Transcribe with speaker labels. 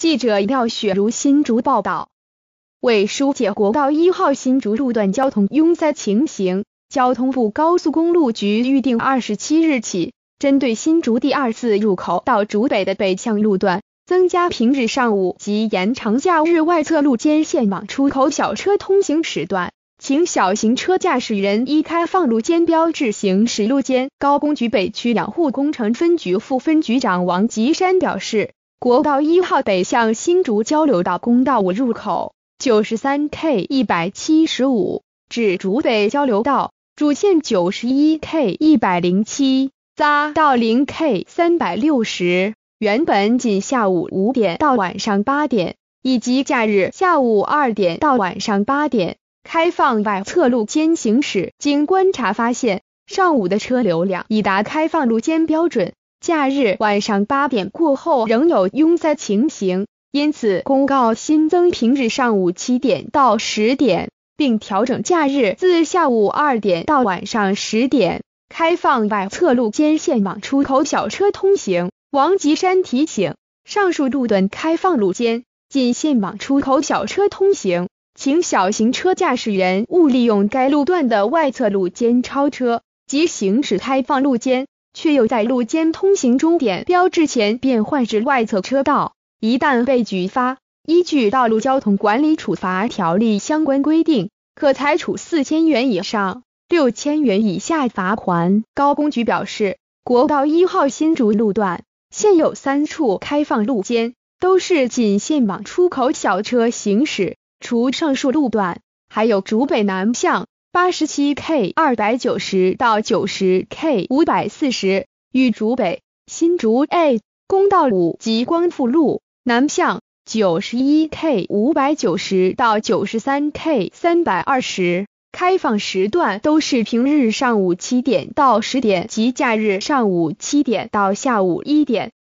Speaker 1: 记者廖雪如新竹报道。为疏解国道1号新竹路段交通拥塞情形，交通部高速公路局预定27日起，针对新竹第2次入口到竹北的北向路段，增加平日上午及延长假日外侧路间线往出口小车通行时段，请小型车驾驶人依开放路肩标志行驶路肩。高工局北区养护工程分局副分局长王吉山表示，国道1号北向新竹交流道公道5入口 93K 175至竹北交流道主线 91K 107到 0K 360，原本仅下午5点到晚上8点，以及假日下午2点到晚上8点开放外侧路间行驶。经观察发现，上午的车流量已达开放路间标准，假日晚上8点过后仍有拥塞情形，因此公告新增平日上午7点到10点，并调整假日自下午2点到晚上10点开放外侧路间线往出口小车通行。王吉山提醒，上述路段开放路肩仅限往出口小车通行，请小型车驾驶人勿利用该路段的外侧路肩超车及行驶开放路肩，却又在路肩通行终点标志前变换至外侧车道，一旦被举发，依据《道路交通管理处罚条例》相关规定，可裁处4000元以上6000元以下罚款。高工局表示，国道1号新竹路段现有3处开放路肩，都是仅限往出口小车行驶，除上述路段，还有竹北南向 87K 290到 90K 540与竹北新竹 A 公道5及光复路南向 91K 590到 93K 320。开放时段都是平日上午7点到10点及假日上午7点到下午1点。